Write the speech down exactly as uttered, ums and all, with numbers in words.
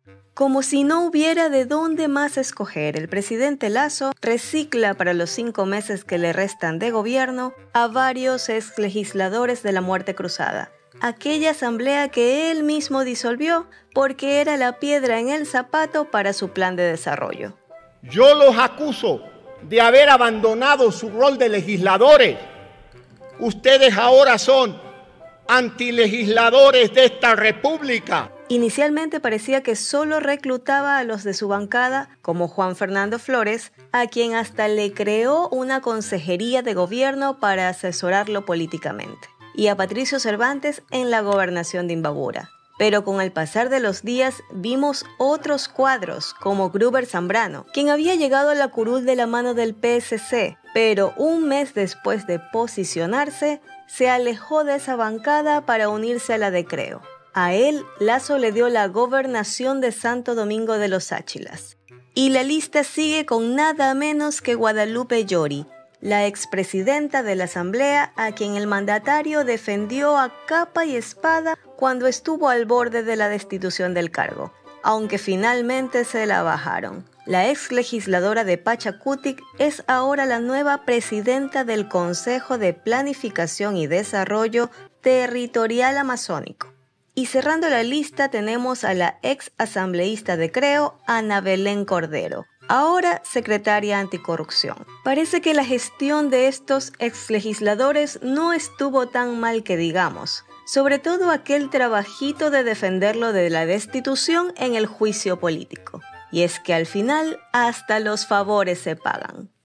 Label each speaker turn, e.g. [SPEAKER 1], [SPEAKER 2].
[SPEAKER 1] Como si no hubiera de dónde más escoger, el presidente Lasso recicla para los cinco meses que le restan de gobierno a varios exlegisladores de la Muerte Cruzada, aquella asamblea que él mismo disolvió porque era la piedra en el zapato para su plan de desarrollo.
[SPEAKER 2] Yo los acuso de haber abandonado su rol de legisladores. Ustedes ahora son antilegisladores de esta república.
[SPEAKER 1] Inicialmente parecía que solo reclutaba a los de su bancada, como Juan Fernando Flores, a quien hasta le creó una consejería de gobierno para asesorarlo políticamente, y a Patricio Cervantes en la gobernación de Imbabura. Pero con el pasar de los días vimos otros cuadros, como Gruber Zambrano, quien había llegado a la curul de la mano del P S C, pero un mes después de posicionarse, se alejó de esa bancada para unirse a la de Creo. A él, Lasso le dio la gobernación de Santo Domingo de los Áchilas. Y la lista sigue con nada menos que Guadalupe Llori, la expresidenta de la Asamblea, a quien el mandatario defendió a capa y espada cuando estuvo al borde de la destitución del cargo, aunque finalmente se la bajaron. La ex legisladora de Pachacutic es ahora la nueva presidenta del Consejo de Planificación y Desarrollo Territorial Amazónico. Y cerrando la lista tenemos a la ex asambleísta de Creo, Ana Belén Cordero, ahora secretaria anticorrupción. Parece que la gestión de estos exlegisladores no estuvo tan mal que digamos, sobre todo aquel trabajito de defenderlo de la destitución en el juicio político. Y es que al final hasta los favores se pagan.